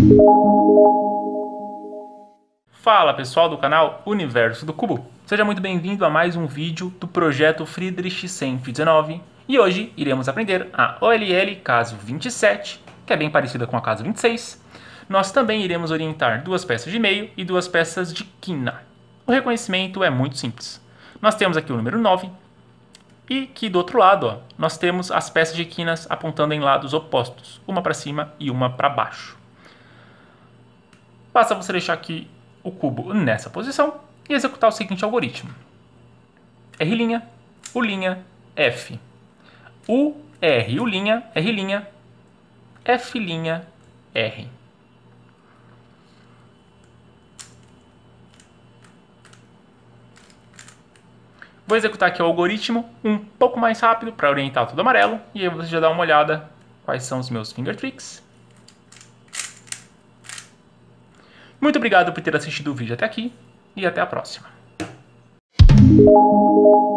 Fala pessoal do canal Universo do Cubo, seja muito bem-vindo a mais um vídeo do projeto Friedrich 119 e hoje iremos aprender a OLL caso 27, que é bem parecida com a caso 26. Nós também iremos orientar duas peças de meio e duas peças de quina. O reconhecimento é muito simples. Nós temos aqui o número 9 e que do outro lado nós temos as peças de quinas apontando em lados opostos, uma para cima e uma para baixo. Basta você deixar aqui o cubo nessa posição e executar o seguinte algoritmo: R', U', F. U, R, U', R', F', R. Vou executar aqui o algoritmo um pouco mais rápido para orientar tudo amarelo e aí você já dá uma olhada quais são os meus finger tricks. Muito obrigado por ter assistido o vídeo até aqui e até a próxima.